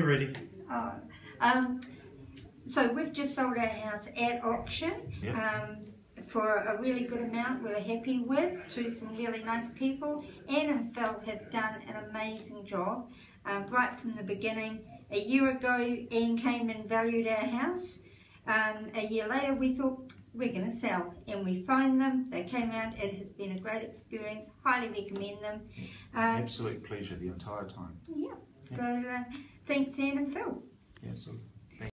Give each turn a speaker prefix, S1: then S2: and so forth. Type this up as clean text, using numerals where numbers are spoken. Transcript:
S1: you're ready.
S2: So we've just sold our house at auction.
S3: Yep.
S2: For a really good amount we're happy with, to some really nice people. Anne and Phil have done an amazing job right from the beginning. A year ago Anne came and valued our house. A year later we thought we're going to sell, and we phoned them, they came out. It has been a great experience, highly recommend them.
S3: Absolute pleasure the entire time.
S2: Yeah, so thanks Anne and Phil.
S3: Yeah, so